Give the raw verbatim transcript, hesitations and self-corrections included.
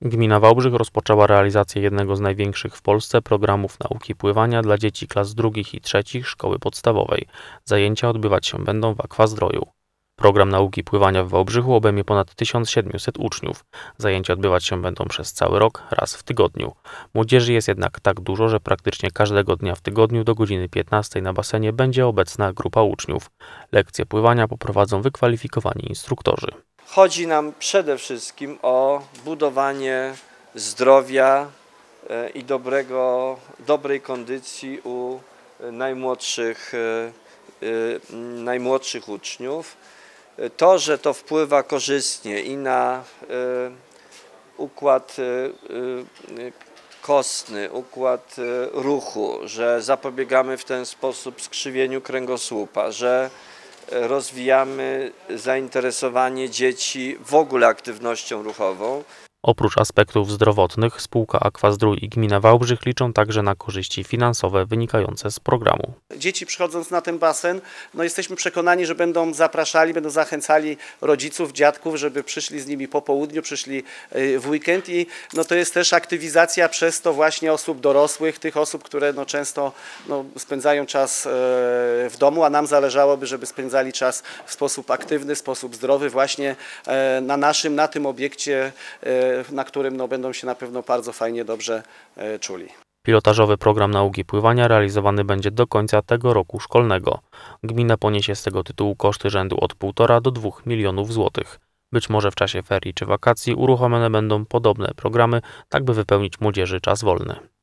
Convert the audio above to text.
Gmina Wałbrzych rozpoczęła realizację jednego z największych w Polsce programów nauki pływania dla dzieci klas drugich i trzecich szkoły podstawowej. Zajęcia odbywać się będą w Akwazdroju. Program nauki pływania w Wałbrzychu obejmie ponad tysiąc siedemset uczniów. Zajęcia odbywać się będą przez cały rok, raz w tygodniu. Młodzieży jest jednak tak dużo, że praktycznie każdego dnia w tygodniu do godziny piętnastej na basenie będzie obecna grupa uczniów. Lekcje pływania poprowadzą wykwalifikowani instruktorzy. Chodzi nam przede wszystkim o budowanie zdrowia i dobrego, dobrej kondycji u najmłodszych, najmłodszych uczniów. To, że to wpływa korzystnie i na układ kostny, układ ruchu, że zapobiegamy w ten sposób skrzywieniu kręgosłupa, że rozwijamy zainteresowanie dzieci w ogóle aktywnością ruchową. Oprócz aspektów zdrowotnych spółka Akwazdrój i gmina Wałbrzych liczą także na korzyści finansowe wynikające z programu. Dzieci przychodząc na ten basen, no jesteśmy przekonani, że będą zapraszali, będą zachęcali rodziców, dziadków, żeby przyszli z nimi po południu, przyszli w weekend i no to jest też aktywizacja przez to właśnie osób dorosłych, tych osób, które no często no spędzają czas w domu, a nam zależałoby, żeby spędzali czas w sposób aktywny, w sposób zdrowy właśnie na naszym, na tym obiekcie, na którym no, będą się na pewno bardzo fajnie, dobrze e, czuli. Pilotażowy program nauki pływania realizowany będzie do końca tego roku szkolnego. Gmina poniesie z tego tytułu koszty rzędu od półtora do dwóch milionów złotych. Być może w czasie ferii czy wakacji uruchomione będą podobne programy, tak by wypełnić młodzieży czas wolny.